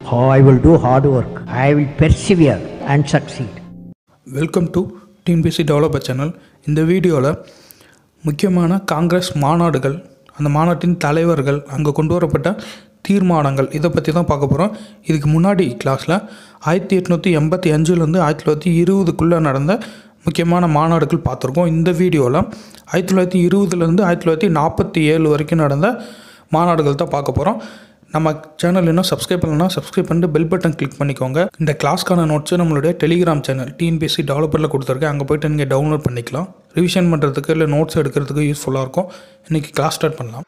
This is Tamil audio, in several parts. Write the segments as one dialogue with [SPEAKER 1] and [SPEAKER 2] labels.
[SPEAKER 1] I will do hard work. I will persevere and succeed.
[SPEAKER 2] Welcome to TNPSC developer channel. இந்த வீடியோவில் முக்கியமான காங்கிரஸ் மாநாடுகள், அந்த மாநாட்டின் தலைவர்கள், அங்கே கொண்டு வரப்பட்ட தீர்மானங்கள், இதை பற்றி தான் பார்க்க போகிறோம். இதுக்கு முன்னாடி கிளாஸில் 1885லேருந்து 1920க்குள்ளே நடந்த முக்கியமான மாநாடுகள் பார்த்துருக்கோம். இந்த வீடியோவில் 1920லேருந்து 1947 வரைக்கும் நடந்த மாநாடுகள் தான் பார்க்க போகிறோம். நம்ம சேனல் இன்னும் சப்ஸ்கிரைப் பண்ணலன்னா சப்ஸ்கிரைப் பண்ணிட்டு பெல் பட்டன் கிளிக் பண்ணிக்கோங்க. இந்த கிளாஸ்க்கான நோட்ஸு நம்மளுடைய டெலிகிராம் சேனல் டிஎன்பிஎஸ்சி டெவலப்பரில் கொடுத்துருக்கேன். அங்கே போய்ட்டு நீங்கள் டவுன்லோட் பண்ணிக்கலாம். ரிவிஷன் பண்ணுறதுக்கு இல்லை நோட்ஸ் எடுக்கிறதுக்கு யூஸ்ஃபுல்லாக இருக்கும். இன்றைக்கி கிளாஸ் ஸ்டார்ட் பண்ணலாம்.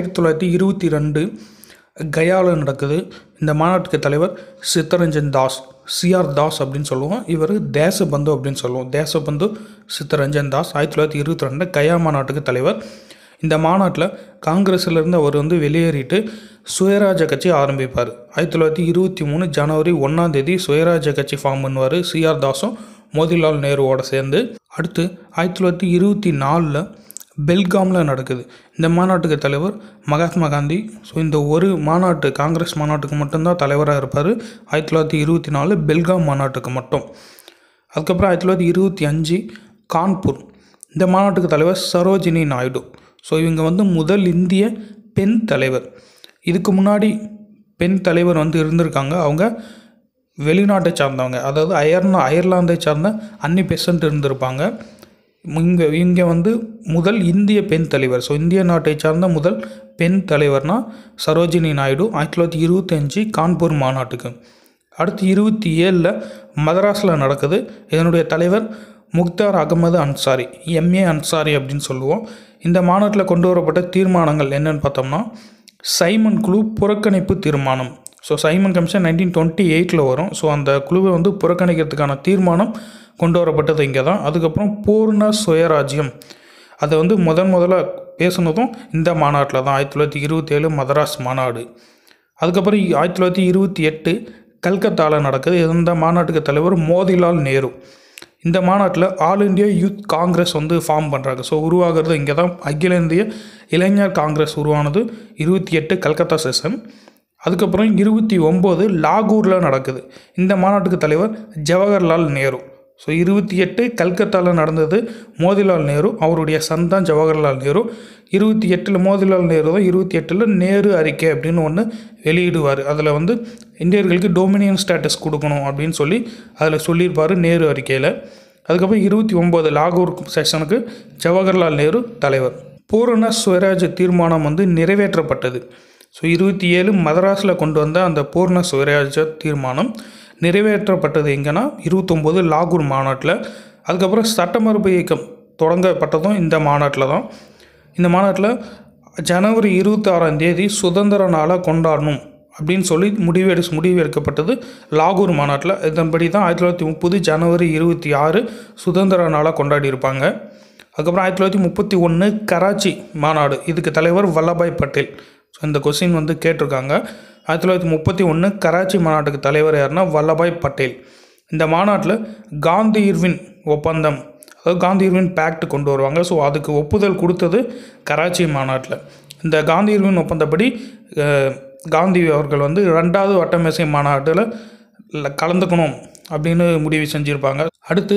[SPEAKER 2] 1922 கயாவில் நடக்குது. இந்த மாநாட்டுக்கு தலைவர் சித்தரஞ்சன் தாஸ், சிஆர் தாஸ் அப்படின்னு சொல்லுவோம். இவர் தேசபந்து அப்படின்னு சொல்லுவோம். தேசபந்து சித்தரஞ்சன் தாஸ் 1922 கயா மாநாட்டுக்கு தலைவர். இந்த மாநாட்டில் காங்கிரஸிலேருந்து அவர் வெளியேறிட்டு சுயராஜ்ய கட்சி ஆரம்பிப்பார். 1923 ஜனவரி 1 சுயராஜ்ய கட்சி ஃபார்ம் பண்ணுவார் சிஆர் தாஸும் மோதிலால் நேருவோட சேர்ந்து. அடுத்து 1924 பெல்காமில் நடக்குது. இந்த மாநாட்டுக்கு தலைவர் மகாத்மா காந்தி. ஸோ இந்த ஒரு மாநாட்டு, காங்கிரஸ் மாநாட்டுக்கு மட்டும்தான் தலைவராக இருப்பார் 1924 பெல்காம் மாநாட்டுக்கு மட்டும். அதுக்கப்புறம் 1925 கான்பூர். இந்த மாநாட்டுக்கு தலைவர் சரோஜினி நாயுடு. ஸோ இவங்க முதல் இந்திய பெண் தலைவர். இதுக்கு முன்னாடி பெண் தலைவர் இருந்திருக்காங்க. அவங்க வெளிநாட்டை சார்ந்தவங்க, அதாவது அயர்லாந்தை சார்ந்த அன்னி பெசன்ட் இருந்திருப்பாங்க. இங்கே முதல் இந்திய பெண் தலைவர். ஸோ இந்திய நாட்டை சார்ந்த முதல் பெண் தலைவர்னால் சரோஜினி நாயுடு 1925 கான்பூர் மாநாட்டுக்கு. அடுத்து 27 மதராஸில் நடக்குது. இதனுடைய தலைவர் முக்தார் அகமது அன்சாரி, எம்ஏ அன்சாரி அப்படின்னு சொல்லுவோம். இந்த மாநாட்டில் கொண்டு வரப்பட்ட தீர்மானங்கள் என்னென்னு பார்த்தோம்னா, சைமன் குழு புறக்கணிப்பு தீர்மானம். ஸோ சைமன் கமிஷன் 1928 வரும். ஸோ அந்த குழுவை புறக்கணிக்கிறதுக்கான தீர்மானம் கொண்டு வரப்பட்டது இங்கே தான். அதுக்கப்புறம் பூர்ண சுயராஜ்யம், அதை முதல்ல பேசுனதும் இந்த மாநாட்டில் தான், 1927 மதராஸ் மாநாடு. அதுக்கப்புறம் 1928 கல்கத்தாவில் நடக்குது. இந்த மாநாட்டுக்கு தலைவர் மோதிலால் நேரு. இந்த மாநாட்டில் all India youth Congress form பண்ணுறாங்க. ஸோ உருவாகிறது இங்கே தான். அகில இந்திய இளைஞர் காங்கிரஸ் உருவானது 28 கல்கத்தா செஷன். அதுக்கப்புறம் 29 லாகூரில் நடக்குது. இந்த மாநாட்டுக்கு தலைவர் ஜவஹர்லால் நேரு. ஸோ 28 கல்கத்தாவில் நடந்தது மோதிலால் நேரு, அவருடைய சன் தான் ஜவஹர்லால் நேரு. 28 மோதிலால் நேரு தான் 28 நேரு அறிக்கை அப்படின்னு ஒன்று வெளியிடுவார். அதில் இந்தியர்களுக்கு டொமினியன் ஸ்டேட்டஸ் கொடுக்கணும் அப்படின்னு சொல்லி அதில் சொல்லியிருப்பார் நேரு அறிக்கையில். அதுக்கப்புறம் 29 லாகூர் செஷனுக்கு ஜவஹர்லால் நேரு தலைவர். பூரண சுயராஜ்ய தீர்மானம் நிறைவேற்றப்பட்டது. ஸோ 27 மதராஸில் கொண்டு வந்த அந்த பூர்ண சுயராஜ்ய தீர்மானம் நிறைவேற்றப்பட்டது எங்கன்னா 29 லாகூர் மாநாட்டில். அதுக்கப்புறம் சட்டமறுப்பு இயக்கம் தொடங்கப்பட்டதும் இந்த மாநாட்டில் தான். இந்த மாநாட்டில் ஜனவரி 26 சுதந்திர நாளாக கொண்டாடணும் அப்படின்னு சொல்லி முடிவு எடுக்கப்பட்டது லாகூர் மாநாட்டில். இதன்படி தான் 1930 ஜனவரி 26 சுதந்திர நாளாக கொண்டாடி இருப்பாங்க. அதுக்கப்புறம் 1931 கராச்சி மாநாடு. இதுக்கு தலைவர் வல்லபாய் பட்டேல். ஸோ இந்த கொஸ்டின் கேட்டிருக்காங்க. 1931 கராச்சி மாநாட்டுக்கு தலைவர் யாருன்னா வல்லபாய் பட்டேல். இந்த மாநாட்டில் காந்தி இர்வின் ஒப்பந்தம், அதாவது காந்தி இர்வின் பேக்ட் கொண்டு வருவாங்க. ஸோ அதுக்கு ஒப்புதல் கொடுத்தது கராச்சி மாநாட்டில். இந்த காந்தி இர்வின் ஒப்பந்தப்படி காந்தி அவர்கள் 2வது வட்டமேசை மாநாட்டில் கலந்துக்கணும் அப்படின்னு முடிவு செஞ்சுருப்பாங்க. அடுத்து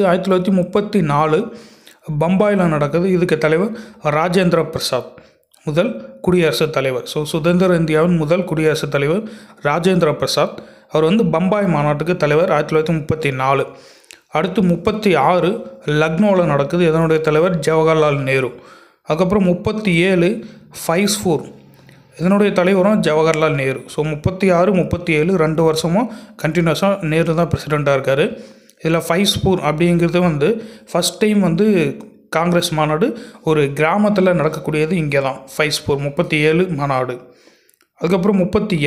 [SPEAKER 2] 1934 பம்பாயில் நடக்குது. இதுக்கு தலைவர் ராஜேந்திர பிரசாத், முதல் குடியரசுத் தலைவர். ஸோ சுதந்திர இந்தியாவின் முதல் குடியரசுத் தலைவர் ராஜேந்திர பிரசாத். அவர் பம்பாய் மாநாட்டுக்கு தலைவர் 1934. அடுத்து 36 லக்னோவில் நடக்குது. இதனுடைய தலைவர் ஜவஹர்லால் நேரு. அதுக்கப்புறம் 37 ஃபைஸ்பூர். இதனுடைய தலைவரும் ஜவஹர்லால் நேரு. ஸோ 36, 37 2 வருஷமும் கண்டினியூஸாக நேரு தான் பிரசிடெண்ட்டாக இருக்கார். இதில் ஃபைஸ்பூர் அப்படிங்கிறது ஃபஸ்ட் டைம் காங்கிரஸ் மாநாடு ஒரு கிராமத்தில் நடக்கக்கூடியது இங்கே தான், ஃபைஸ்பூர் 37 மாநாடு. அதுக்கப்புறம்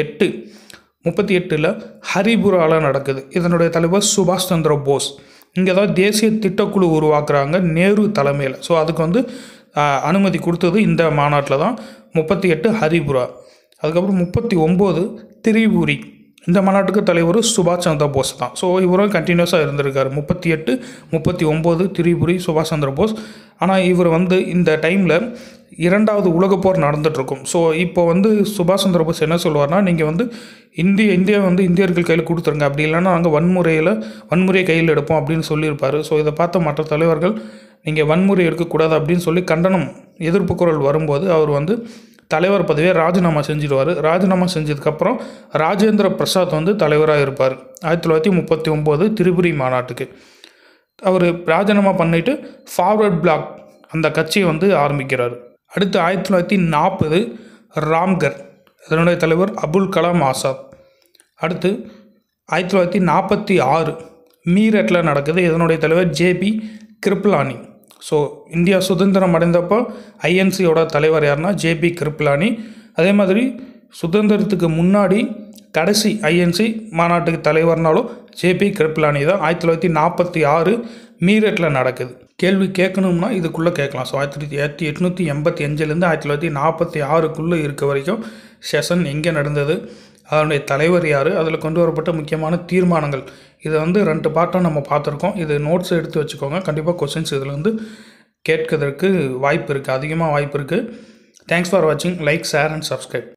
[SPEAKER 2] 38 ஹரிபுராவில் நடக்குது. இதனுடைய தலைவர் சுபாஷ் சந்திர போஸ். இங்கே தான் தேசிய திட்டக்குழு உருவாக்குறாங்க நேரு தலைமையில். ஸோ அதுக்கு அனுமதி கொடுத்தது இந்த மாநாட்டில் தான், 38 ஹரிபுரா. அதுக்கப்புறம் 39 திரிபுரி. இந்த மாநாட்டுக்கு தலைவர் சுபாஷ் சந்திர போஸ் தான். ஸோ இவரும் கண்டினியூஸாக இருந்திருக்கார். 38, 39 திரிபுரி சுபாஷ் சந்திர போஸ். ஆனால் இவர் இந்த டைமில் இரண்டாவது உலகப்போர் நடந்துகிட்ருக்கும். ஸோ இப்போ வந்து சுபாஷ் சந்திர போஸ் என்ன சொல்லுவார்னா, நீங்கள் வந்து இந்தியா வந்து இந்தியர்கள் கையில் கொடுத்துருங்க, அப்படி இல்லைன்னா நாங்கள் வன்முறையை கையில் எடுப்போம் அப்படின்னு சொல்லியிருப்பார். ஸோ இதை பார்த்த மற்ற தலைவர்கள் நீங்கள் வன்முறை எடுக்கக்கூடாது அப்படின்னு சொல்லி எதிர்ப்பு குரல் வரும்போது அவர் வந்து தலைவர் பதவியை ராஜினாமா செஞ்சிடுவார். ராஜினாமா செஞ்சதுக்கப்புறம் ராஜேந்திர பிரசாத் வந்து தலைவராக இருப்பார். 1939 திரிபுரி மாநாட்டுக்கு அவர் ராஜினாமா பண்ணிவிட்டு ஃபார்வர்ட் பிளாக் அந்த கட்சியை வந்து ஆரம்பிக்கிறார். அடுத்து 1940 ராம்கர், இதனுடைய தலைவர் அபுல் கலாம் ஆசாத். அடுத்து 1946 மீரட்டில் நடக்குது, இதனுடைய தலைவர் ஜேபி கிருப்லானி. ஸோ இந்தியா சுதந்திரம் அடைந்தப்போ ஐஎன்சியோட தலைவர் யாருன்னா ஜேபி கிருப்லானி. அதே மாதிரி சுதந்திரத்துக்கு முன்னாடி கடைசி ஐஎன்சி மாநாட்டுக்கு தலைவர்னாலும் ஜேபி கிருப்லானி தான். 1946 மீரட்டில் நடக்குது. கேள்வி கேட்கணும்னா இதுக்குள்ளே கேட்கலாம். ஸோ 1885லேருந்து 1946 இருக்க வரைக்கும் செஷன் எங்கே நடந்தது, அதனுடைய தலைவர் யார், அதில் கொண்டு வரப்பட்ட முக்கியமான தீர்மானங்கள், இதை வந்து 2 பார்ட்டாக நம்ம பார்த்துருக்கோம். இது நோட்ஸ் எடுத்து வச்சுக்கோங்க. கண்டிப்பாக கொஸ்டின்ஸ் இதில் வந்து கேட்கறதுக்கு வாய்ப்பு இருக்குது, அதிகமாக வாய்ப்பு இருக்குது. தேங்க்ஸ் ஃபார் வாட்சிங். Like, share and subscribe.